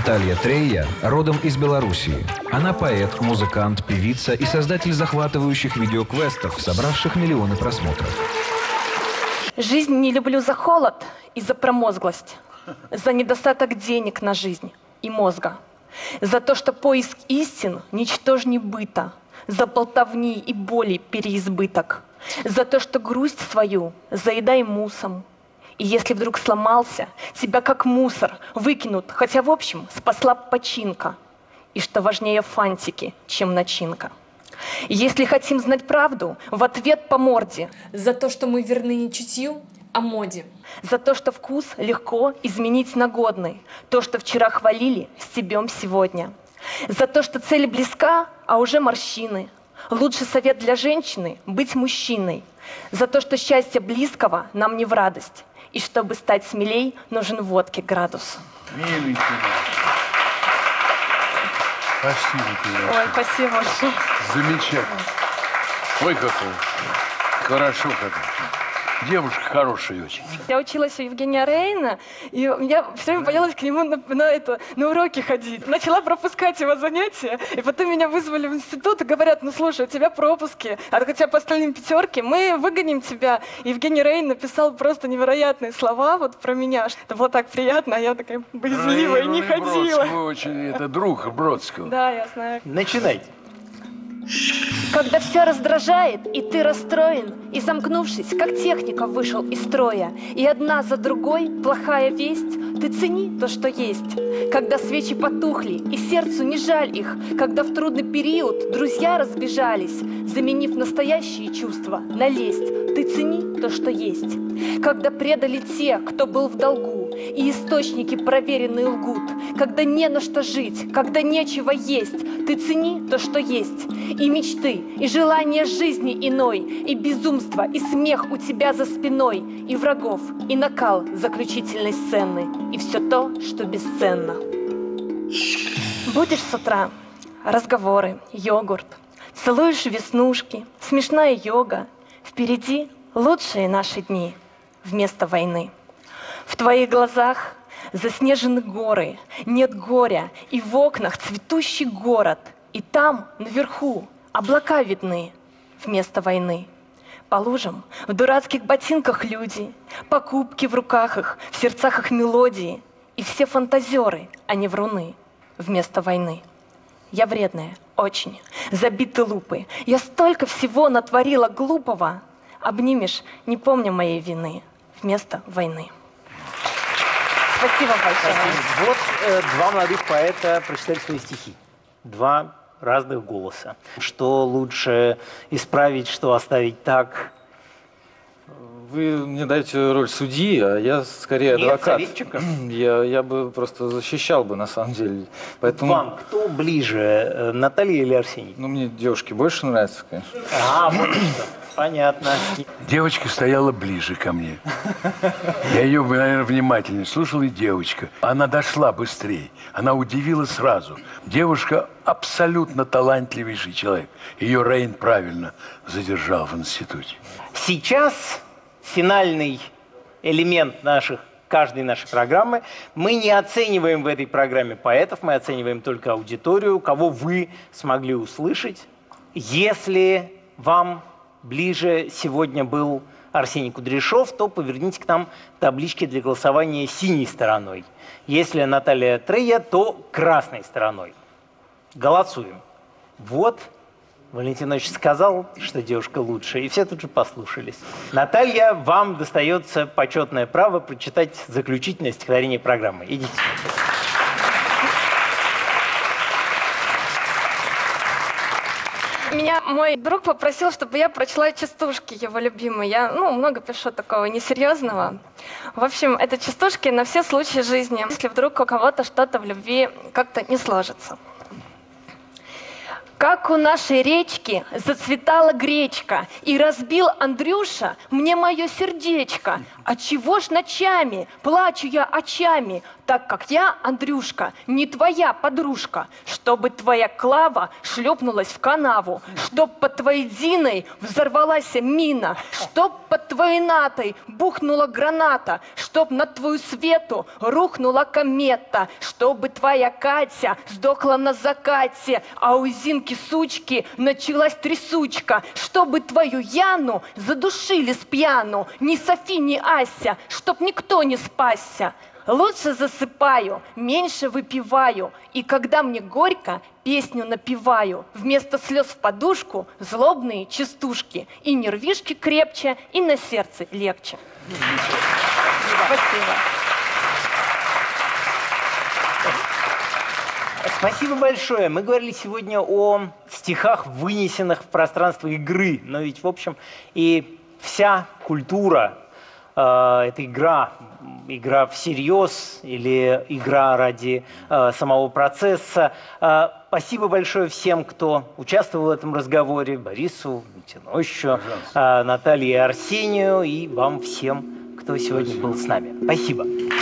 Наталья Трейя родом из Белоруссии. Она поэт, музыкант, певица и создатель захватывающих видеоквестов, собравших миллионы просмотров. Жизнь не люблю за холод и за промозглость, за недостаток денег на жизнь и мозга, за то, что поиск истин ничтожней быта, за болтовни и боли переизбыток, за то, что грусть свою заедай мусом. И если вдруг сломался, тебя как мусор выкинут, хотя в общем спасла починка. И что важнее фантики, чем начинка. И если хотим знать правду, в ответ по морде. За то, что мы верны не чутью, а моде. За то, что вкус легко изменить на годный. То, что вчера хвалили, стебем сегодня. За то, что цель близка, а уже морщины. Лучший совет для женщины – быть мужчиной. За то, что счастье близкого нам не в радость. И чтобы стать смелей, нужен водки градус. Миленький. Спасибо тебе. Ой, спасибо большое. Замечательно. Ой, какой. Хорошо как. Девушка хорошая очень. Я училась у Евгения Рейна, и я все время боялась к нему на уроки ходить. Начала пропускать его занятия, и потом меня вызвали в институт и говорят: ну слушай, у тебя пропуски, а хотя по остальным пятерки, мы выгоним тебя. Евгений Рейн написал просто невероятные слова вот про меня. Это было так приятно, а я такая боязливая, не ходила. Бродского очень, это друг Бродского. Да, я знаю. Начинайте. Когда все раздражает, и ты расстроен, и, замкнувшись, как техника вышел из строя, и одна за другой плохая весть, ты цени то, что есть. Когда свечи потухли, и сердцу не жаль их, когда в трудный период друзья разбежались, заменив настоящие чувства на лесть, ты цени то, что есть. Когда предали те, кто был в долгу, и источники проверенные лгут, когда не на что жить, когда нечего есть, ты цени то, что есть. И мечты, и желание жизни иной, и безумство, и смех у тебя за спиной, и врагов, и накал заключительной сцены, и все то, что бесценно. Будешь с утра, разговоры, йогурт, целуешь веснушки, смешная йога, впереди лучшие наши дни вместо войны. В твоих глазах заснежены горы, нет горя, и в окнах цветущий город, и там, наверху, облака видны вместо войны. По лужам в дурацких ботинках люди, покупки в руках их, в сердцах их мелодии, и все фантазеры, а не вруны вместо войны. Я вредная, очень, забиты лупы, я столько всего натворила глупого, обнимешь, не помня моей вины, вместо войны. Спасибо большое. Спасибо. Вот два молодых поэта прочитали свои стихи. Два разных голоса. Что лучше исправить, что оставить так? Вы мне даете роль судьи, а я скорее адвокат. Советчика? Я бы просто защищал бы, на самом деле. Поэтому... Вам кто ближе, Наталья или Арсений? Ну, мне девушки больше нравятся, конечно. А, вот что. Понятно. Девочка стояла ближе ко мне. Я ее, наверное, внимательнее слушал, и девочка. Она дошла быстрее. Она удивила сразу. Девушка абсолютно талантливейший человек. Ее Рейн правильно задержал в институте. Сейчас финальный элемент каждой нашей программы. Мы не оцениваем в этой программе поэтов, мы оцениваем только аудиторию, кого вы смогли услышать. Если вам ближе сегодня был Арсений Кудряшов, то поверните к нам таблички для голосования синей стороной. Если Наталья Трейя, то красной стороной. Голосуем. Вот Валентин Ильич сказал, что девушка лучше, и все тут же послушались. Наталья, вам достается почетное право прочитать заключительное стихотворение программы. Идите. Меня мой друг попросил, чтобы я прочла частушки его любимые. Я много пишу такого несерьезного. В общем, это частушки на все случаи жизни, если вдруг у кого-то что-то в любви как-то не сложится. Как у нашей речки зацветала гречка, и разбил Андрюша мне мое сердечко. А чего ж ночами плачу я очами, так как я, Андрюшка, не твоя подружка, чтобы твоя Клава шлепнулась в канаву, чтоб под твоей Диной взорвалась мина, чтоб под твоей Натой бухнула граната, чтоб над твою Свету рухнула комета, чтобы твоя Катя сдохла на закате, а у Зинки сучки началась трясучка, чтобы твою Яну задушили с пьяну, ни Софи, ни Ася, чтоб никто не спасся. Лучше засыпаю, меньше выпиваю, и когда мне горько, песню напеваю. Вместо слез в подушку злобные частушки, и нервишки крепче, и на сердце легче. Спасибо. Спасибо большое. Мы говорили сегодня о стихах, вынесенных в пространство игры. Но ведь, в общем, и вся культура это игра всерьез или игра ради самого процесса. Спасибо большое всем, кто участвовал в этом разговоре. Борису, Тинощу, Наталье и Арсению, и вам всем, кто сегодня был с нами. Спасибо.